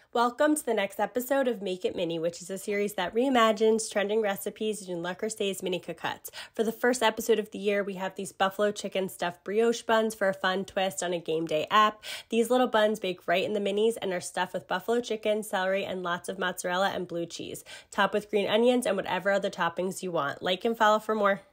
Welcome to the next episode of Make It Mini, which is a series that reimagines trending recipes using Le Creuset's Mini Cocottes. For the first episode of the year, we have these buffalo chicken stuffed brioche buns for a fun twist on a game day app. These little buns bake right in the minis and are stuffed with buffalo chicken, celery, and lots of mozzarella and blue cheese. Top with green onions and whatever other toppings you want. Like and follow for more.